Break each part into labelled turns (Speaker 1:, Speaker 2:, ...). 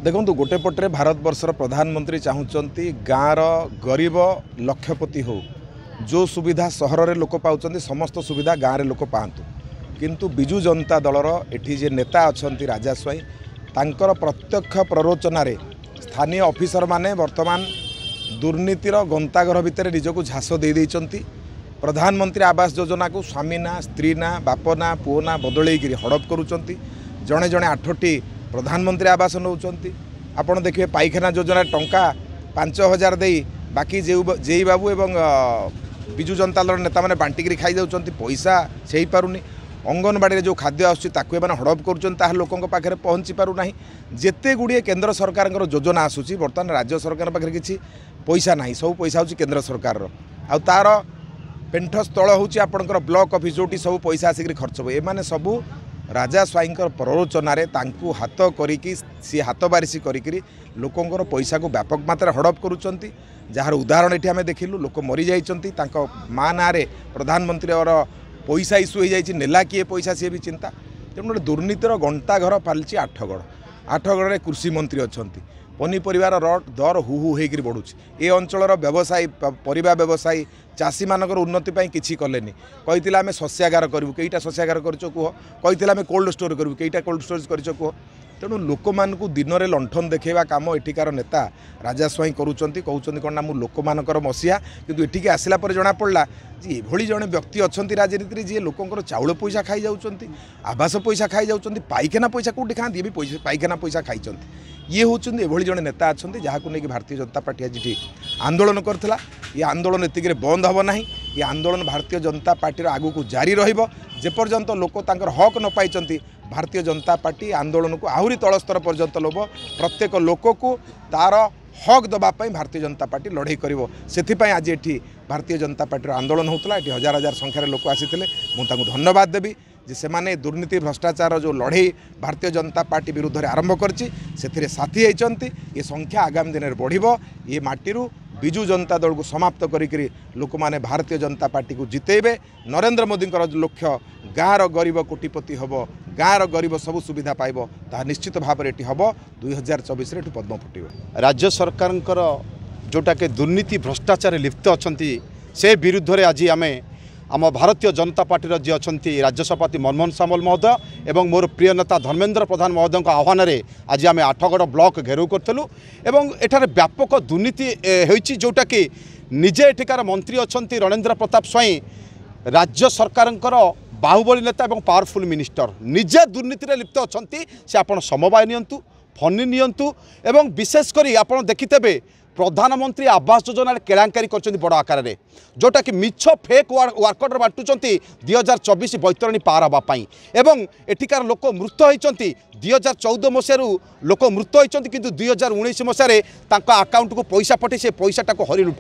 Speaker 1: देखो गोटे पटे भारतवर्षर प्रधानमंत्री चाहूँगी गाँव गरीब लक्षपति हो जो सुविधा सहर में लोक पाँच समस्त सुविधा गाँव में लोक पातु किंतु बिजु जनता दलर एठी जे नेता अच्छा राजा स्वाई तांकर प्रत्यक्ष प्ररोचन स्थानीय ऑफिसर माने वर्तमान दुर्नीतिर गंताघर भितर निजक झास दे देइचंती। प्रधानमंत्री आवास योजना को स्वामी ना स्त्री ना बाप ना पुओ ना बदलैकि हड़प करुचंती। जड़े जड़े 8टी प्रधानमंत्री आवास नौचंती। आपण देखिए पाइखाना योजना टंका 5000 दे बाकी जेई बाबू एवं बिजु जनता दल नेता मैंने बांटिकी खाई जाऊँच पैसा से पारुनी। अंगनवाड़ी जो खाद्य आसुच्ची हड़प कर लोकों पाखे पहुँची पारना। जिते गुड़िए केंद्र सरकार योजना आसूसी बर्तमान राज्य सरकार पाखे किसी पैसा ना सब पैसा हूँ केंद्र सरकार आ तार पेंठ स्थल हूँ आपंकर ब्लॉक ऑफिस जो सब पैसा आसिक खर्च हो एमाने सबू राजा स्वाईं प्ररोचन हाथ करी सी हाथ बारिश करी लोकंर पैसा को व्यापक मात्रा हड़प करुँच। जार उदाहरण ये आम देखिलु लोक मरी जाइंट माँ ना प्रधानमंत्री और पैसा इश्यू हो जाए नेला किए पैसा सी भी चिंता। तेणु दुर्नीतिर गंता घर पालची आठगढ़ में कृषि मंत्री अच्छा पनीपरिवार दर हु हु होकर बढ़ुଛି। ए अंचल व्यवसायी परिबा व्यवसायी चाषी मानकर उन्नति किसी कलेनी। कही आम शस्यागार करूँ कईटा शस्यागार कर कह कही आम कोल्ड स्टोर करूँ कईटा कोल्ड स्टोरेज कर कह। तेणु लोक मानू दिन में लंठन देखा कम एठिकार नेता राजा स्वाई कहते कौन ना मु लोक मानकर मसीहा किंतु एठिके आसला पर जना पड़ा जी एभली जड़े व्यक्ति अच्छा राजनीति जी लोकंर चाउल पैसा खाई जाऊँच आवास पैसा खाई जाऊँच पाइखाना पैसा कौटी खाती ये भी पाइखाना पैसा खाई ये हूँ एभली जड़े नेता अच्छा जहाँ को लेकिन भारतीय जनता पार्टी आज आंदोलन करथिला। ये आंदोलन एतिके बंद हम ना। ये आंदोलन भारतीय जनता पार्टी आगू को जारी रहिबो जेपर्यंत लोक तांकर हक न पाइचंती। भारतीय जनता पार्टी आंदोलन को आहरी तल स्तर पर्यंत लोब प्रत्येक लोक को तार हक दबापाई भारतीय जनता पार्टी लड़ाई करिवो। सेथिपाई आज एठी भारतीय जनता पार्टी आंदोलन होता एठी हजार हजार संख्यार लोक आसीथिले। मु तांको धन्यवाद देबी जे सेमाने दुर्नीति भ्रष्टाचार जो लड़ाई भारतीय जनता पार्टी विरुद्ध रे आरंभ करछि सेथिरे साथी होइचंती। ये संख्या आगामी दिन में बढ़िबो। ये माटीरू बिजु जनता दल को समाप्त करी लोक माने भारतीय जनता पार्टी को जितेबे। नरेंद्र मोदी लक्ष्य गाँव गरीब कोटिपति हम गाँव गरीब सब सुविधा पाइब ता निश्चित भाव में हम 2024 पद्म फुटब।
Speaker 2: राज्य सरकार जोटा के दुर्नीति भ्रष्टाचार लिप्त अच्छा से विरुद्ध रे आज आम आम भारतीय जनता पार्टी जी अच्छा राज्य सभापति मनमोहन सामल महोदय एवं मोर प्रिय नेता धर्मेंद्र प्रधान महोदय आह्वान आज आम आठगढ़ ब्लॉक घेराव करूँ एवं एठार व्यापक दुर्नीति होती जोटा कि निजे एठिकार मंत्री अच्छा रणेंद्र प्रताप स्वाई राज्य सरकार बाहुबली नेता एवं पावरफुल मिनिस्टर निजे दुर्नीति में लिप्त अच्छा से आप समवाय नियंतु फनी नियंतु एवं विशेषकर आप देखिथे प्रधानमंत्री आवास योजना केलांकारी कर बड़ आकार में जोटा कि मिछ फेक वर्कर बांटुंट 2024 बैतरणी पार हाँपाई एवं एठिकार लोक मृत होती 2014 मसीह लोक मृत होती किंतु 2019 मसीह अकाउंट को पैसा पठे से पैसाटा को हरि लुट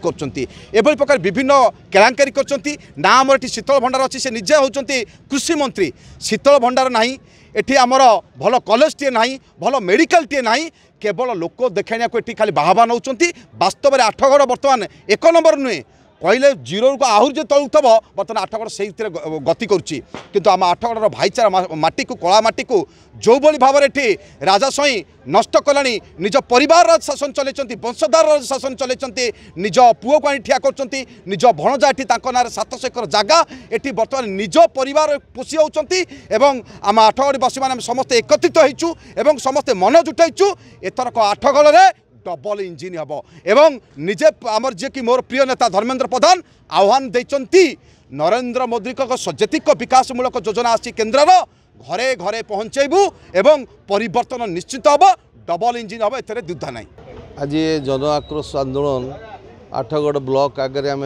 Speaker 2: कर प्रकार विभिन्न केलांकारी कर ना आम ये शीतल भंडार अच्छी से निजे होती कृषि मंत्री शीतल भंडार ना एठी आमर भल कॉलेज टे ना भल मेडिकल टे ना केवल लोक देखाणिया को एठी खाली बाहबा नौ वास्तव में आठगढ़ बर्तमान 1 नंबर नुहे कहले जीरो को आहरी जो तलु थब बर्तमान आठगढ़ से गति करुँच आम आठगढ़ भाईचारा माटी को कला माटी को जो भाव में राजा स्वाई नष्ट कलानी निज परिवार शासन चलते वंशधार शासन चलते निज पुओ को ठिया कर निज भणजा एटी ना 700 एकर जगह एटी बर्तमान निज परिवार पोषी होती आम आठगढ़वासी मैंने समस्ते एकत्रित होइचु एवं समस्ते मन जुटाइचु एथरक आठगढ़ में डबल इंजिन हम एवं निजे आमर जी कि मोर प्रिय नेता धर्मेंद्र प्रधान आह्वान देइचंती नरेंद्र मोदी सजेतिक विकासमूलक योजना आसी केन्द्र घरे घरे पहुँचेबू एवं परिवर्तन निश्चित हम डबल इंजिन हम एथरे द्विधा नहीं।
Speaker 3: आज ये जन आक्रोश आंदोलन आठगढ़ ब्लॉक आगे आम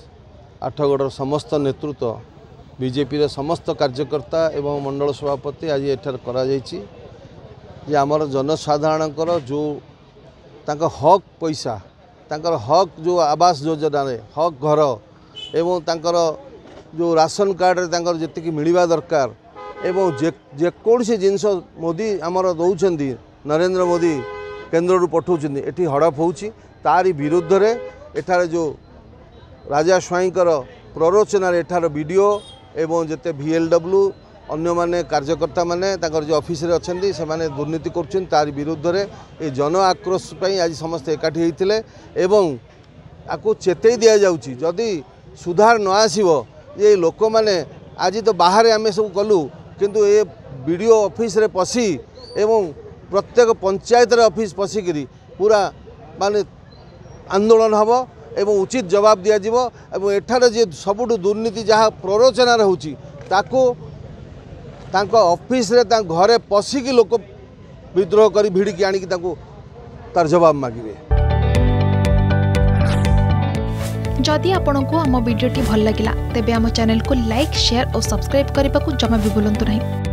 Speaker 3: आठगढ़ समस्त नेतृत्व बीजेपी समस्त कार्यकर्ता एवं मंडल सभापति आज एठार करा जायछि जे आमर जनसाधारणकर जो तांका हक पैसा तांकर हक जो आवास योजना हक घर एवं तांकर जो राशन कार्ड रे तांकर जेतिकी मिलवा दरकार एवं जेकोसी जिनस मोदी आमर दौरान नरेंद्र मोदी केन्द्र पठाउछन्ती एठी हड़प होउछि तारी विरुद्ध रे एठार जो राजा स्वाईंकर प्ररोचन एठार वीडियो एवं जेते VLW अन्य माने कार्यकर्ता माने ताकर जो ऑफिस रे अछंती से माने दुर्नीति करछन तार विरुद्ध रे ए जन आक्रोश पई आज समस्त एकाठी हेतिले एवं आकु चेतई दिया जाउची जदि सुधार न आसीबो ये लोक माने आज तो बाहर आमे सब कलु किंतु ए वीडियो ऑफिस रे पसी एवं प्रत्येक पंचायत रे ऑफिस पसिकरी पूरा माने आंदोलन हबो एवं उचित जवाब दिया जिवो एवं एठार जे सबुठु दुर्नीति जहाँ प्ररोचना रहउची ताको तांको ऑफिस रे ता घरे पसिकी लोक विद्रोह करी भिड़िकी आनिकी ताको तार जवाब मागिबे।
Speaker 4: जदि आपंक आम भिडी भल लगा तेब आम चैनल को लाइक शेयर और सब्सक्राइब करने को जमा भी भूलु नहीं।